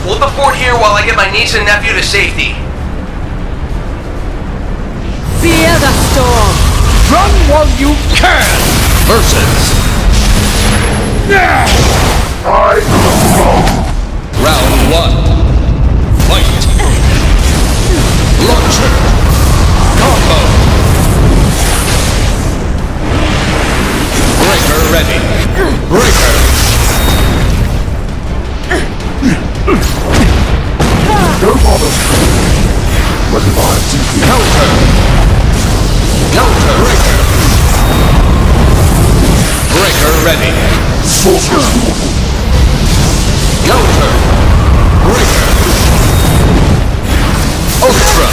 Hold the fort here while I get my niece and nephew to safety. Fear the storm! Run while you can! Versus. Round 1. Fight. Launcher. Combo. Breaker ready. Breaker. Don't bother. What if I see you? Counter. Counter. Breaker. Breaker ready. Counter. Breaker. Ultra.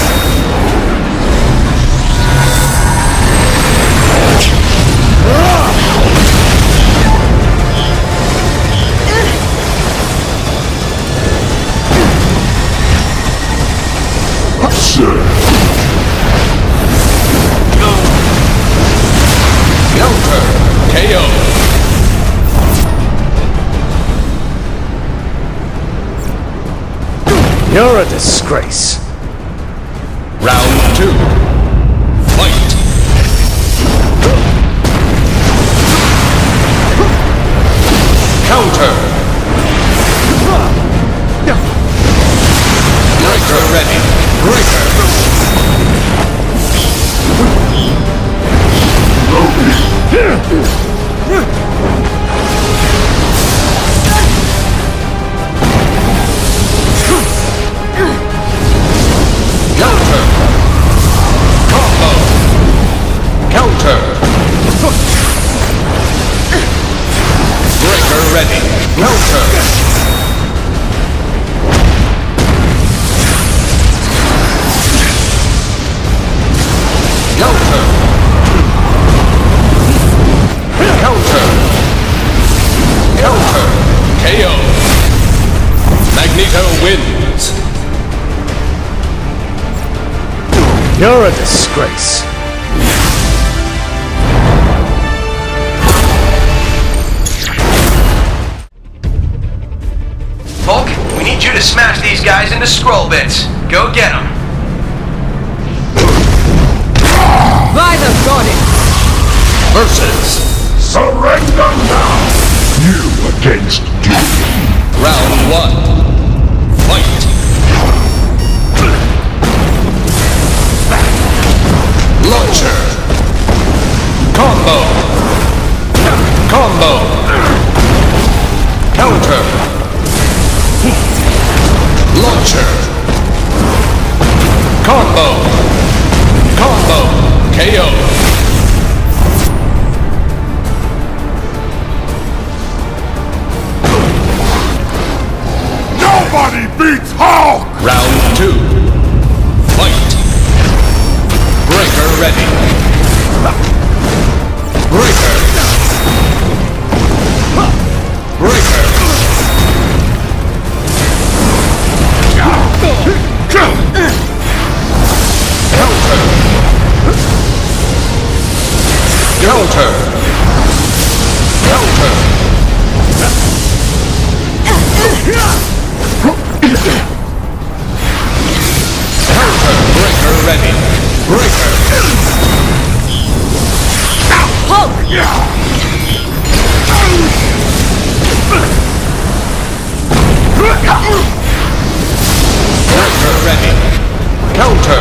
Counter. KO. You're a disgrace. Round 2. Fight. Counter. Breaker ready. Breaker. Counter. Combo. Counter. Breaker ready. Counter. Counter. Counter. Counter. KO. Magneto wins. You're a disgrace. Hulk, we need you to smash these guys into Skrull bits. Go get them. By the goddess! Versus. Surrender now! You against doom. Round 1. Fight. Launcher. Combo. Combo. Counter. Launcher. Combo. Combo. KO. Nobody beats Hulk! Round 2. Fight. Breaker ready. Breaker. Breaker. Counter. Counter. Counter. Counter. Breaker ready. Breaker. Hulk! Breaker ready. Counter.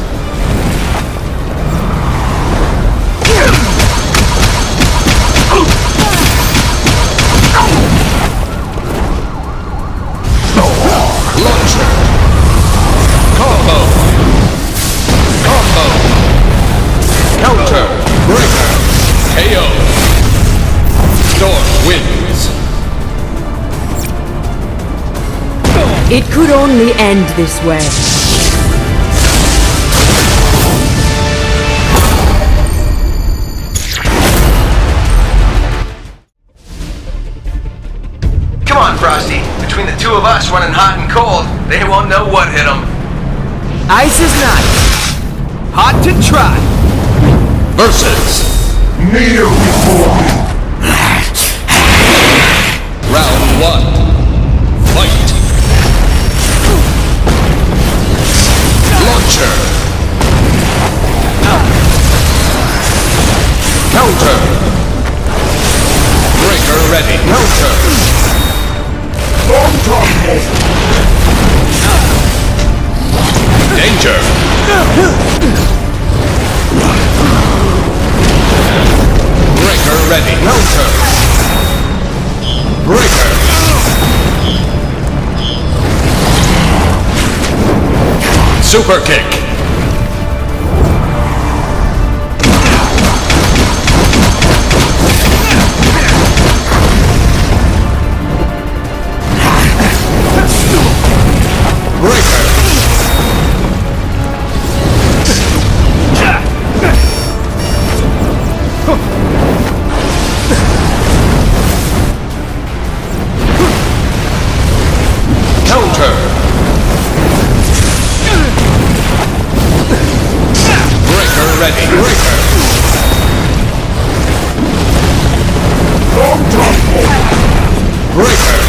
Launcher. Combo. Combo. Counter. Breaker. KO. Storm wins. It could only end this way. Come on, Frosty. Between the two of us running hot and cold, they won't know what hit them. Ice is nice. Hot to try. Versus. Kneel before me. Round 1. Fight. Counter. Danger. Breaker ready. Counter. Breaker. Super kick. Breaker. Counter. Breaker ready. Breaker. Breaker.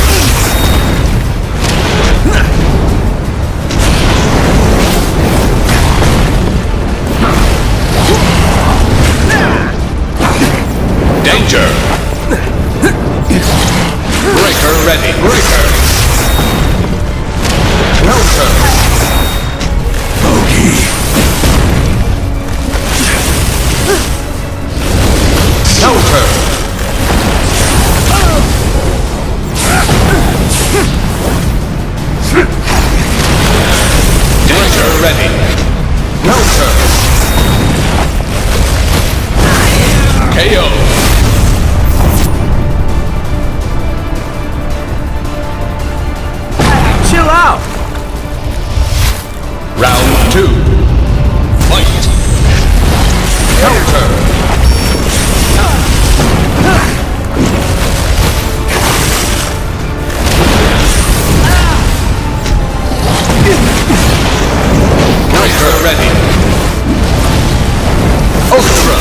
Danger. Breaker ready. Breaker. Counter. Bogey. Counter. Breaker ready. Counter. KO. Chill out. Round 2. Fight. Counter. Breaker ready. Ultra.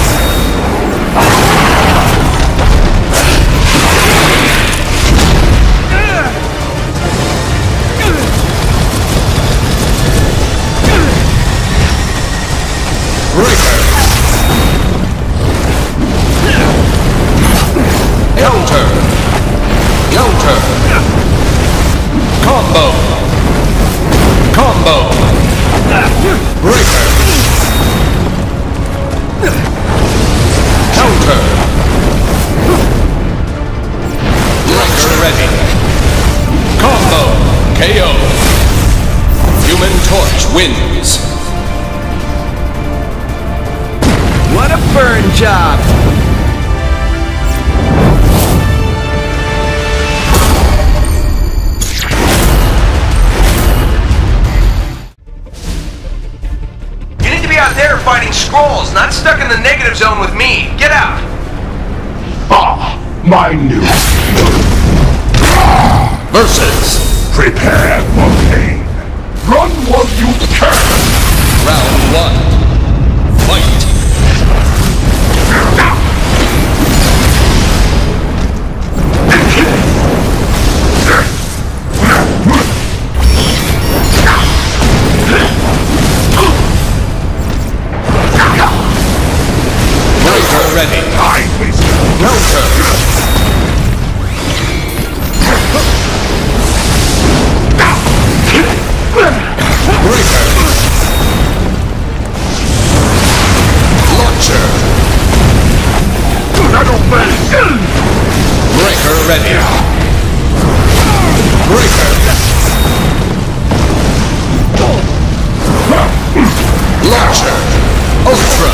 Breaker. Counter. Counter. Combo. Combo. Breaker. Counter. Breaker ready. Combo. KO. Human Torch wins. What a burn job. You need to be out there fighting Skrulls, not stuck in the negative zone with me. Get out! Ah, my new Versus. Prepare for pain. Run while you can. Round 1. Fight. Breaker ready. Counter. Breaker. Launcher. Breaker ready. Breaker. Launcher. Ultra.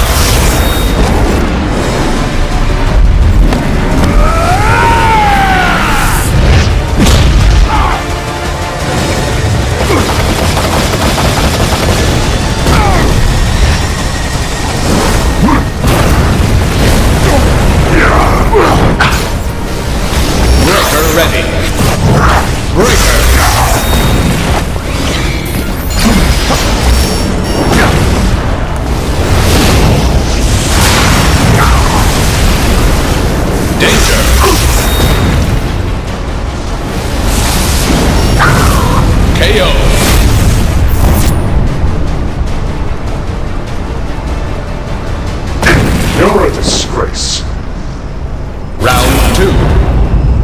Ready. Breaker. Danger. KO. You're a disgrace. Round 2.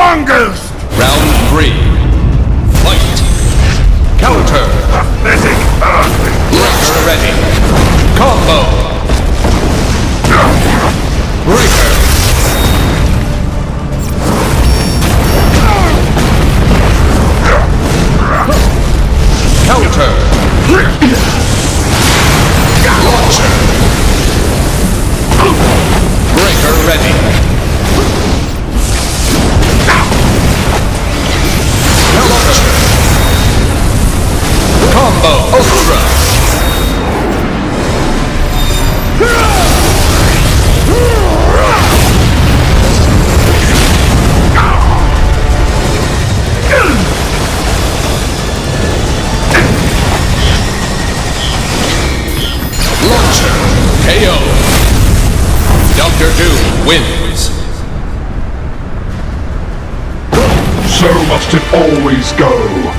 strongest! Round 3. Fight. Counter. Pathetic earthly. Breaker ready. Combo. Breaker. Counter. Launcher. Breaker ready. Launcher. Combo Ultra. Launcher. KO. Dr. Doom wins. So must it always go.